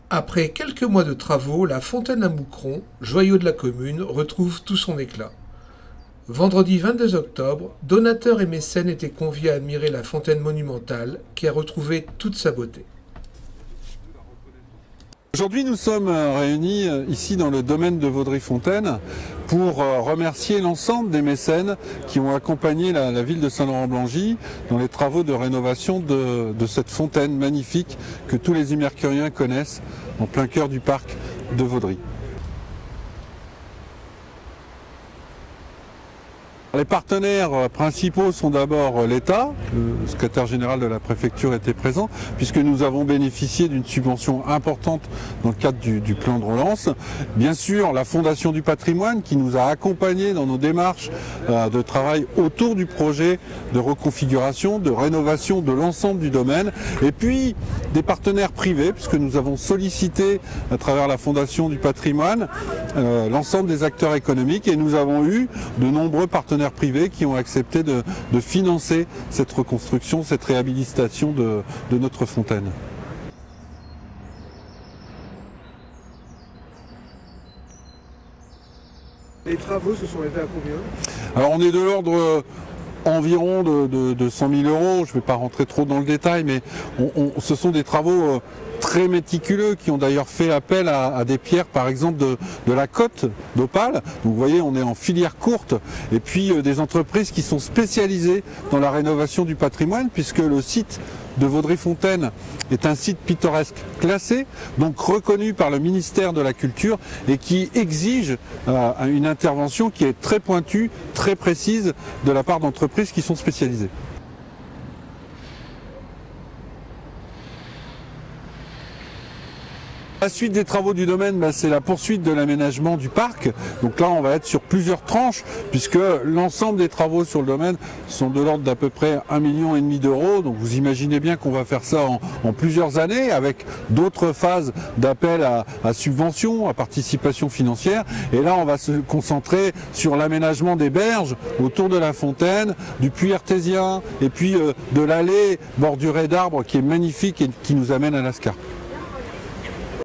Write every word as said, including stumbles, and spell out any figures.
Après quelques mois de travaux, la fontaine à Moucron, joyau de la commune, retrouve tout son éclat. Vendredi vingt-deux octobre, donateurs et mécènes étaient conviés à admirer la fontaine monumentale qui a retrouvé toute sa beauté. Aujourd'hui, nous sommes réunis ici dans le domaine de Vaudry-Fontaine pour remercier l'ensemble des mécènes qui ont accompagné la, la ville de Saint-Laurent-Blangy dans les travaux de rénovation de, de cette fontaine magnifique que tous les Imercuriens connaissent en plein cœur du parc de Vaudry. Les partenaires principaux sont d'abord l'État, le secrétaire général de la préfecture était présent, puisque nous avons bénéficié d'une subvention importante dans le cadre du, du plan de relance. Bien sûr, la Fondation du patrimoine qui nous a accompagnés dans nos démarches euh, de travail autour du projet de reconfiguration, de rénovation de l'ensemble du domaine. Et puis des partenaires privés, puisque nous avons sollicité à travers la Fondation du patrimoine euh, l'ensemble des acteurs économiques et nous avons eu de nombreux partenaires privés qui ont accepté de, de financer cette reconstruction, cette réhabilitation de, de notre fontaine. Les travaux se sont élevés à combien? Alors on est de l'ordre environ de, de, de cent mille euros, je ne vais pas rentrer trop dans le détail, mais on, on, ce sont des travaux très méticuleux qui ont d'ailleurs fait appel à, à des pierres par exemple de, de la côte d'Opale. Donc vous voyez, on est en filière courte et puis euh, des entreprises qui sont spécialisées dans la rénovation du patrimoine puisque le site de Vaudry-Fontaine est un site pittoresque classé, donc reconnu par le ministère de la Culture et qui exige euh, une intervention qui est très pointue, très précise de la part d'entreprises qui sont spécialisées. La suite des travaux du domaine, bah, c'est la poursuite de l'aménagement du parc. Donc là, on va être sur plusieurs tranches, puisque l'ensemble des travaux sur le domaine sont de l'ordre d'à peu près un million et demi d'euros. Donc vous imaginez bien qu'on va faire ça en, en plusieurs années, avec d'autres phases d'appel à, à subvention, à participation financière. Et là, on va se concentrer sur l'aménagement des berges autour de la fontaine, du puits artésien, et puis euh, de l'allée bordurée d'arbres qui est magnifique et qui nous amène à Lascar.